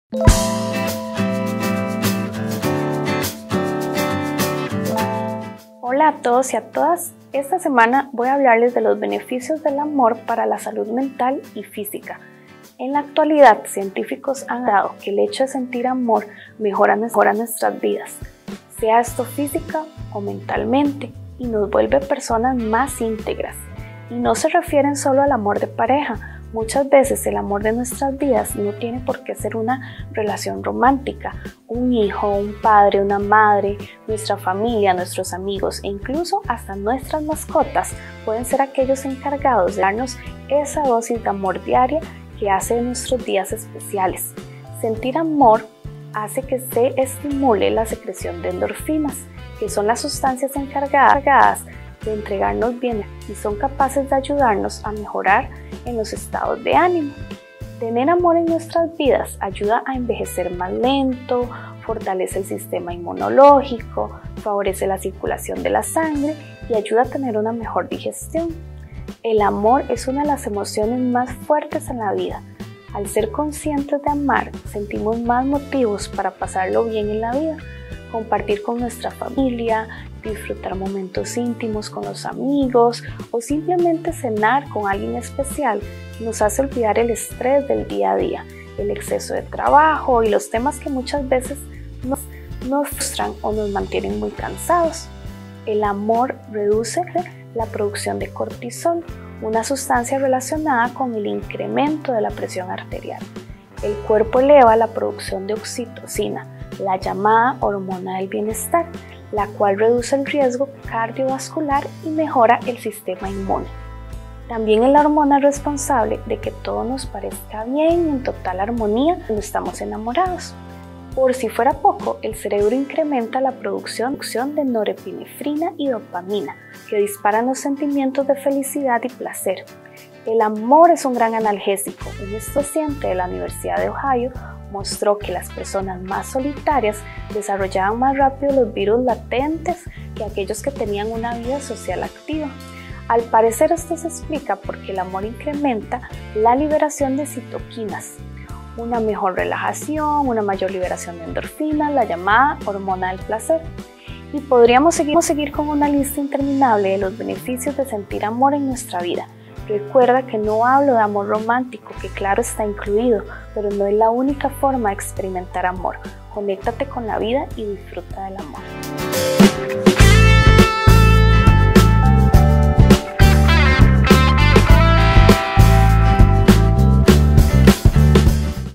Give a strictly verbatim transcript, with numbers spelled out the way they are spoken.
Hola a todos y a todas. Esta semana voy a hablarles de los beneficios del amor para la salud mental y física. En la actualidad, científicos han dado que el hecho de sentir amor mejora, mejora nuestras vidas, sea esto física o mentalmente, y nos vuelve personas más íntegras. Y no se refieren solo al amor de pareja. Muchas veces el amor de nuestras vidas no tiene por qué ser una relación romántica. Un hijo, un padre, una madre, nuestra familia, nuestros amigos e incluso hasta nuestras mascotas pueden ser aquellos encargados de darnos esa dosis de amor diaria que hace de nuestros días especiales. Sentir amor hace que se estimule la secreción de endorfinas, que son las sustancias encargadas de entregarnos bienestar y son capaces de ayudarnos a mejorar en los estados de ánimo. Tener amor en nuestras vidas ayuda a envejecer más lento, fortalece el sistema inmunológico, favorece la circulación de la sangre y ayuda a tener una mejor digestión. El amor es una de las emociones más fuertes en la vida. Al ser conscientes de amar, sentimos más motivos para pasarlo bien en la vida, compartir con nuestra familia, disfrutar momentos íntimos con los amigos o simplemente cenar con alguien especial nos hace olvidar el estrés del día a día, el exceso de trabajo y los temas que muchas veces nos, nos frustran o nos mantienen muy cansados. El amor reduce la producción de cortisol, una sustancia relacionada con el incremento de la presión arterial. El cuerpo eleva la producción de oxitocina, la llamada hormona del bienestar, la cual reduce el riesgo cardiovascular y mejora el sistema inmune. También es la hormona responsable de que todo nos parezca bien y en total armonía cuando estamos enamorados. Por si fuera poco, el cerebro incrementa la producción de norepinefrina y dopamina, que disparan los sentimientos de felicidad y placer. El amor es un gran analgésico. Un estudiante de la Universidad de Ohio mostró que las personas más solitarias desarrollaban más rápido los virus latentes que aquellos que tenían una vida social activa. Al parecer esto se explica porque el amor incrementa la liberación de citoquinas, una mejor relajación, una mayor liberación de endorfinas, la llamada hormona del placer. Y podríamos seguir, seguir con una lista interminable de los beneficios de sentir amor en nuestra vida. Recuerda que no hablo de amor romántico, que claro está incluido, pero no es la única forma de experimentar amor. Conéctate con la vida y disfruta del amor.